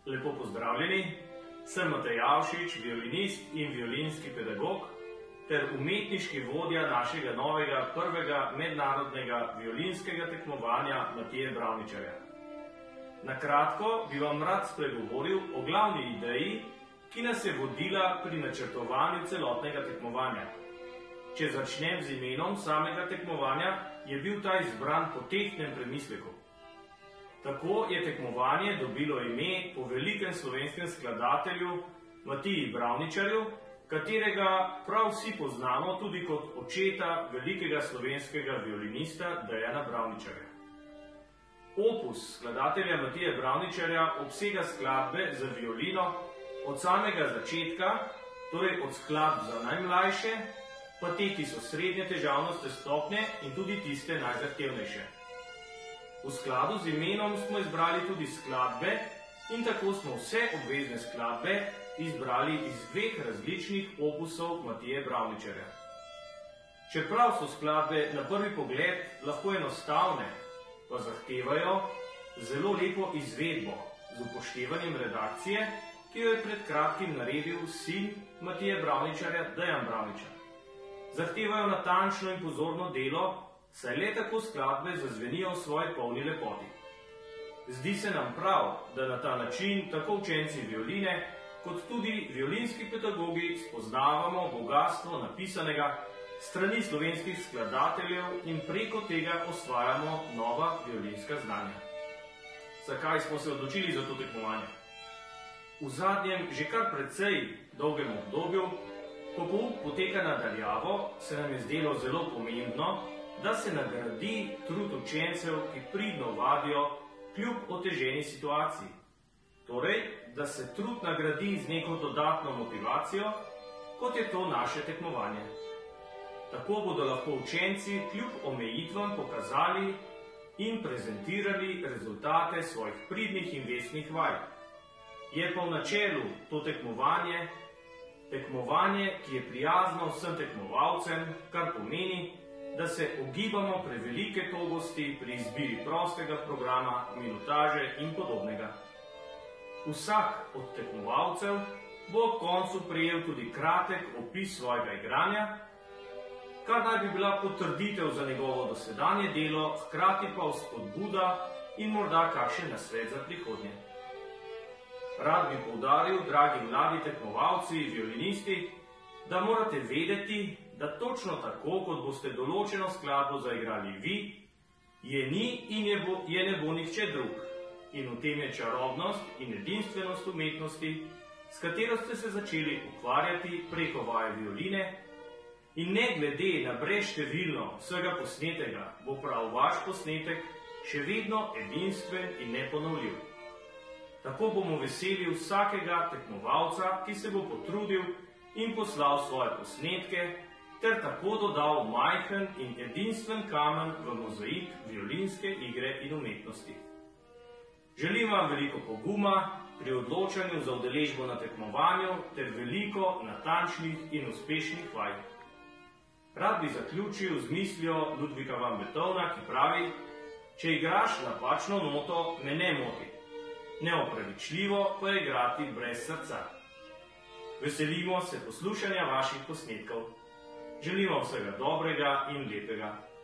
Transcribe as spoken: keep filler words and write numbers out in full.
Lepo pozdravljeni, sem Matej Avšič, violinist in violinski pedagog ter umetniški vodja našega novega prvega mednarodnega violinskega tekmovanja Matije Bravničarja. Na kratko bi vam rad spregovoril o glavni ideji, ki nas je vodila pri načrtovanju celotnega tekmovanja. Če začnem z imenom samega tekmovanja, je bil ta izbran po tehtnem premisleku. Tako je tekmovanje dobilo ime po velikem slovenskem skladatelju Matiji Bravničarju, katerega prav vsi poznamo tudi kot očeta velikega slovenskega violinista Dejana Bravničarja. Opus skladatelja Matije Bravničarja obsega skladbe za violino od samega začetka, torej od skladb za najmlajše, pa te, ki so srednje težavnostne stopnje in tudi tiste najzahtevnejše. V skladu z imenom smo izbrali tudi skladbe in tako smo vse obvezne skladbe izbrali iz dveh različnih opusov Matije Bravničarja. Čeprav so skladbe na prvi pogled lahko enostavne, pa zahtevajo zelo lepo izvedbo z upoštevanjem redakcije, ki jo je pred kratkim naredil sin Matije Bravničarja, Dejan Bravničar. Zahtevajo natančno in pozorno delo, saj le tako skladbe zazvenijo v svoji polni lepoti. Zdi se nam prav, da na ta način tako učenci violine, kot tudi violinski pedagogi spoznavamo bogastvo napisanega strani slovenskih skladateljev in preko tega osvajamo nova violinska znanja. Zakaj smo se odločili za to tekmovanje? V zadnjem, že kar precej dolgem obdobju, ko pouk poteka nadaljavo, se nam je zdelo zelo pomembno, da se nagradi trud učencev, ki pridno vadijo kljub oteženi situaciji. Torej, da se trud nagradi z neko dodatno motivacijo, kot je to naše tekmovanje. Tako bodo lahko učenci kljub omejitvam pokazali in prezentirali rezultate svojih pridnih in vestnih vaj. Je pa v načelu to tekmovanje, tekmovanje, ki je prijazno vsem tekmovalcem, kar pomeni, da se ogibamo prevelike togosti pri izbiri prostega programa, minutaže in podobnega. Vsak od tekmovalcev bo ob koncu prejel tudi kratek opis svojega igranja, kar naj bi bila potrditev za njegovo dosedanje delo, hkrati pa vzpodbuda in morda kakšen nasvet za prihodnje. Rad bi poudaril, dragi mladi tekmovalci, violinisti, da morate vedeti, da točno tako, kot boste določeno skladbo zaigrali vi, je ni in je, bo, je ne bo nihče drug. In v tem je čarobnost in edinstvenost umetnosti, s katero ste se začeli ukvarjati preko vaje violine, in ne glede na brezštevilno vsega posnetega, bo prav vaš posnetek še vedno edinstven in neponovljiv. Tako bomo veseli vsakega tekmovalca, ki se bo potrudil in poslal svoje posnetke, ter tako dodal majhen in edinstven kamen v mozaik violinske igre in umetnosti. Želim vam veliko poguma pri odločanju za udeležbo na tekmovanju ter veliko natančnih in uspešnih vaj. Rad bi zaključil z mislijo Ludvika van Beethovna, ki pravi: če igraš napačno noto, me ne moti. Neopravičljivo pa je igrati brez srca. Veselimo se poslušanja vaših posnetkov. Želimo vsega dobrega in lepega.